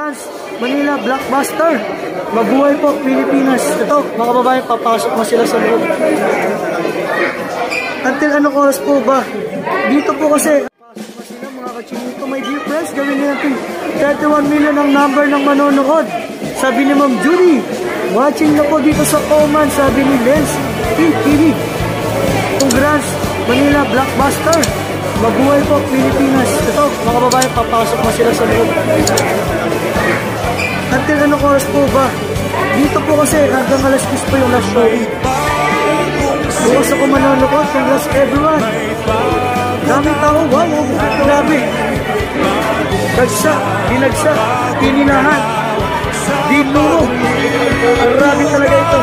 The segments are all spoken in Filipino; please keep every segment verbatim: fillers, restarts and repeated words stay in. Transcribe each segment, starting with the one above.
Congrats, Manila Blockbuster. Mabuhay po, Pilipinas. Ito, mga kababayan, papasok mo sila sa loob. Until anong oras po ba? Dito po kasi, papasok mo sila mga kachinito. My dear friends, gawin nyo natin thirty-one million ang number ng manonood. Sabi ni Ma'am Judy, watching na po dito sa Oman, sabi ni Lens T V. Congrats, Manila Blockbuster. Mabuhay po, Pilipinas. Ito, mga kababayan, papasok mo sila sa loob. Until anong oras po ba? Dito po kasi hanggang alas diyes po yung last show. Bukas ako manonood. Congrats everyone. Daming tao. Wow, grabe. Dagsa, dinagsa, pininahan, dinuro. Grabe talaga ito.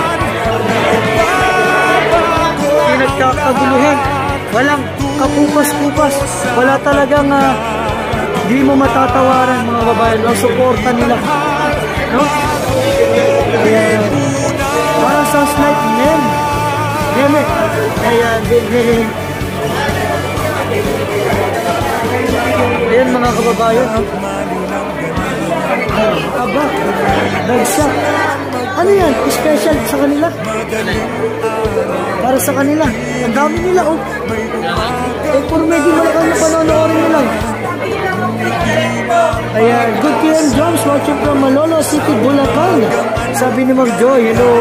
Pinagkakaguluhan. Walang kapupas-pupas. Wala talagang uh, di mo matatawaran mga babayan. Ang suporta nila. No? Ayan. Parang sounds like men. Meme. Ayan. Ayan. Ayan mga kababayan. No? Aba. Nagsa. Ano yan? Special sa kanila? Para sa kanila. Ang dami nila, oh. Eh, kung medyo malakang na panonoorin nila. Ayan. Good K M Jones watching from Malolo City, Bulacan. Sabi ni Ma'am Joy, hello.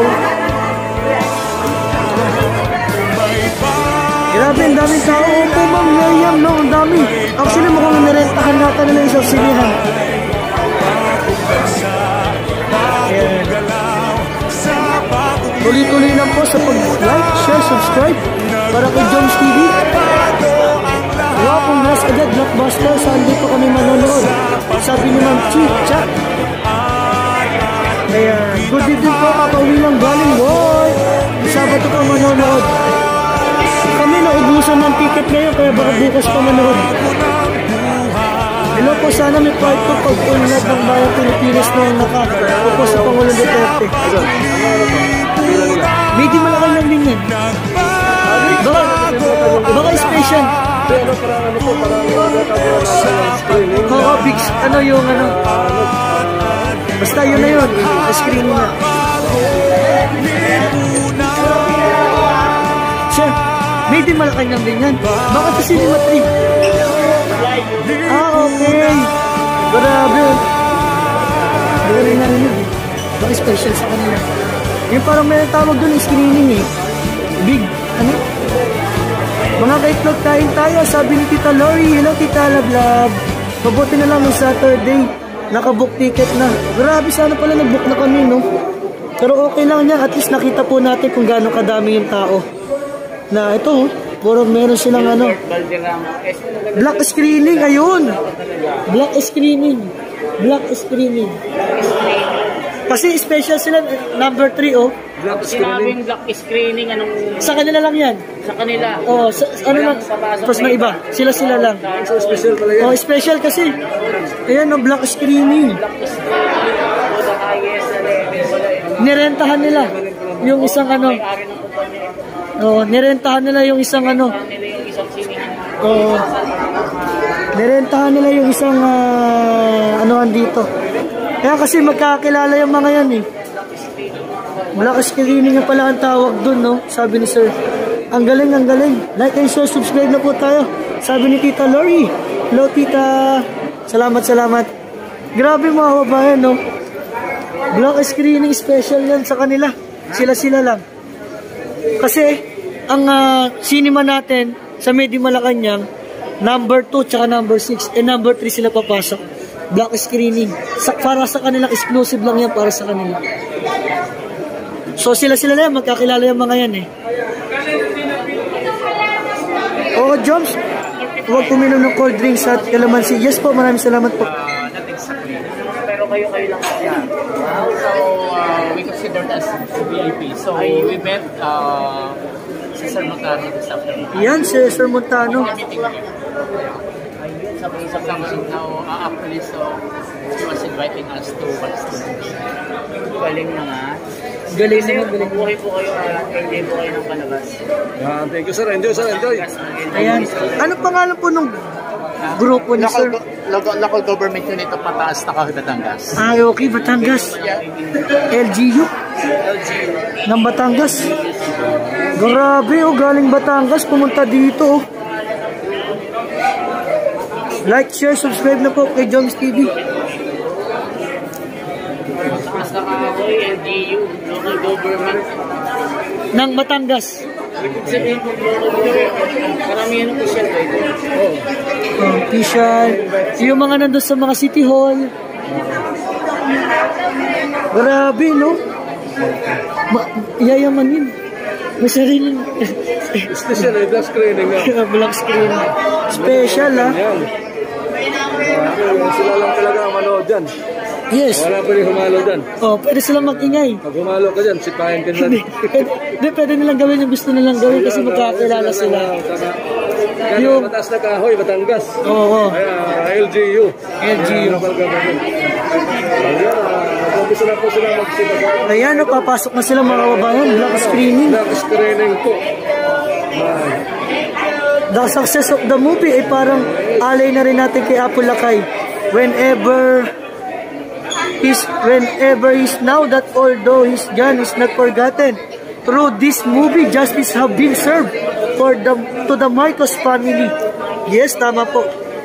Grabe, ang daming tao. Opo, Ma'am Yayam, no? Ang dami. Actually, mukhang narentahan natin nila isang sinihan. Ayan. Tuloy-tuloy lang po sa pag-like, share, subscribe para kay Jones T V. Wow, congrats agad, Blockbuster. Saan dito kami manonood? Sabi ni Ma'am Chicha. Ayan. Good evening po, kakauwi lang galing. Wow! Sabado pa manonood. Kami naubusan ng ticket ngayon, kaya baka bukas pa manood. Hello po, sana may part two pag-unlad ng Bayan Pilipinas na naka-upo sa Pangulong Duterte. Medyo malakal lang din yan. Baka, baka special. Oo, big, ano yung ano. Basta yun na yun, screening na. Siya, medyo malakal lang din yan. Baka sa Cinema three. Ah, okay. Grabe. Hindi rin narinig eh. Baka special sa kanila. Yung parang may tawag doon yung screening eh. Big, ano? Mga kaitlog kain tayo, sabi ni Tita Lori. Hello, Tita Lablab. Mabuti na lang ng Saturday. Nakabook ticket na. Grabe, sana pala nagbook na kami, no? Pero okay lang yan. At least nakita po natin kung gaano kadami yung tao. Na ito, puro meron silang ano. Black screening, ayun. Black screening. Black screening. Kasi special sila, number three, oh. Black screening. Black screening, anong... Sa kanila lang yan. Sa kanila. Oh, sa, ano lang, tapos na iba. Sila-sila lang. So, special pala yan. Oh, special kasi. Ayan, oh, black screening. Nirentahan nila. Yung isang ano. Oh, nirentahan nila yung isang ano. Oh, nirentahan nila yung isang uh, anuhan dito. Kaya kasi magkakilala yung mga yan eh. Black screening nga pala ang tawag dun, no? Sabi ni Sir. Ang galing, ang galing. Like and share, subscribe na po tayo. Sabi ni Tita Lori. Hello, Tita. Salamat, salamat. Grabe mga kababayan, no? Black screening special yan sa kanila. Sila-sila lang. Kasi, ang uh, cinema natin sa Medi Malacanang, number two tsaka number six. And number three sila papasok. Black screening. Sa, para sa kanila, exclusive lang yan para sa kanila. So sila-sila na yan, magkakilala yung mga yan eh. Oo, Joms, huwag puminom ng cold drinks at kalamansi. Yes po, maraming salamat po. Pero kayo-kayo lang yan. So, uh, we considered as V I P. So, we met uh, si Sir Montano this afternoon. Yan, si Sir Montano. Sa function now, uh, actually, so he was inviting us to watch the movie. Galing na nga. Galing na nga, galing. Buhay po kayo, enjoy po kayo ng palabas. Uh, thank you, sir. Enjoy, sir. Enjoy. Ayan. Ano pangalan po nung grupo ni Sir? local, local government unit of Pataas, Takahoy, Batangas. Ay, okay, Batangas. L G U ng Batangas. Grabe, oh, galing Batangas, pumunta dito, oh. Like, share, subscribe na po kay Joms T V. Pataas, Takahoy, L G U, local government ng Batangas. sabihin po, karamihan ng official ba ito? Oo. Official. Yung mga nandun sa mga city hall. Grabe, no? Ma yayamanin. May sariling... Special eh, black screening nga. Black screen. Special, ha? Sila lang talaga ang manood dyan. Yes. Wala pa rin humalo dyan. Oh, pwede silang mag-ingay. Pag humalo ka dyan, sipahin ka dyan. Hindi, pwede nilang gawin yung gusto nilang gawin kasi magkakilala sila. Yung Mataas na Kahoy, Batangas. Oo. Oh, L G U. L G U. Gusto na po sila magsipag. Ayan, no, papasok na sila mga kababayan. Black screening. Black screening po. The success of the movie ay parang alay na rin natin kay Apo Lakay. Whenever He's, whenever he's now that although his gun is not forgotten, through this movie, justice have been served for the to the Marcos family. Yes, tama po.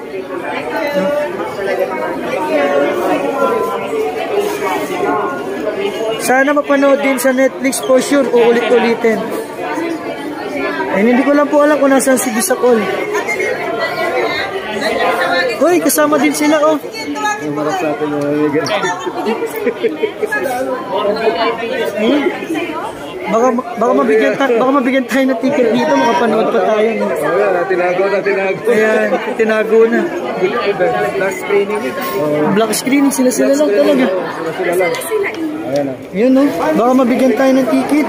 Sana mapanood din sa Netflix for sure, uulit-ulitin. And hindi ko lang po alam kung nasaan si Bisacol. Uy, kasama din sila, oh. Yung marap sa atin yung mamigay. Hmm? Baka, baka, mabigyan baka mabigyan tayo ng ticket dito, makapanood pa tayo. No? Oh, yan, tinago na, tinago. Ayan, tinago na. Black screening. Black screening, sila-sila lang talaga. Sila-sila lang. Ayan na. Yun, no? Baka mabigyan tayo ng ticket.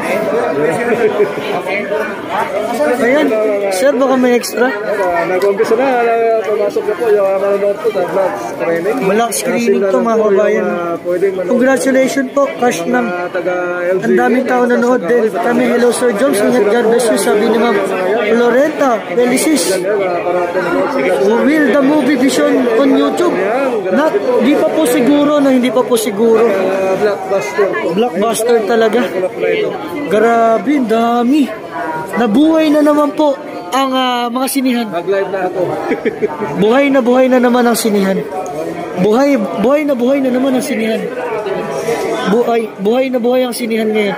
Ayan, sir, baka may extra. Nag-umpisa na, pumasok na po yung manonood po sa black screening. Black screening to, mga kabayan. Congratulations po, cash ng ang daming tao nanood din. Kami, hello Sir Jones, ingat God bless you, sabi ni Ma'am Lorenta Felicis. Will the movie vision on YouTube? Not, di pa po siguro, na hindi pa po siguro. Blockbuster po. Blockbuster talaga. Grabe, dami. Nabuhay na naman po ang uh, mga sinihan. Mag-live na ako. Buhay na buhay na naman ang sinihan. Buhay, buhay na buhay na naman ang sinihan. Buhay, buhay na buhay ang sinihan ngayon.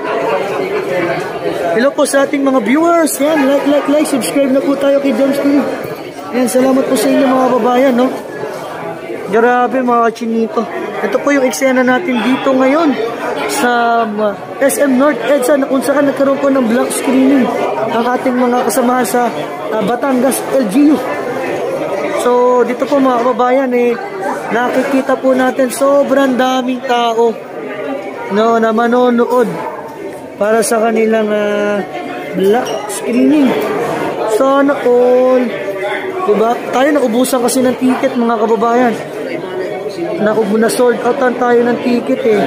Hello po sa ating mga viewers. Yan, like, like, like, subscribe na po tayo kay Joms T V. Yan, salamat po sa inyo mga babayan, no? Grabe mga chinito. Ito po yung eksena natin dito ngayon sa uh, S M North EDSA na kung saan nagkaroon po ng black screening ang ating mga kasamahan sa uh, Batangas L G U. So dito po mga kababayan, eh, nakikita po natin sobrang daming tao, no, na manonood para sa kanilang uh, black screening. Sana all, diba? Tayo naubusan kasi ng ticket mga kababayan. Na, na sold out tayo ng ticket eh.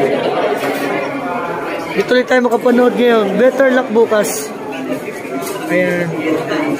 Dito ulit tayo makapanood ngayon. Better luck bukas. Ayan.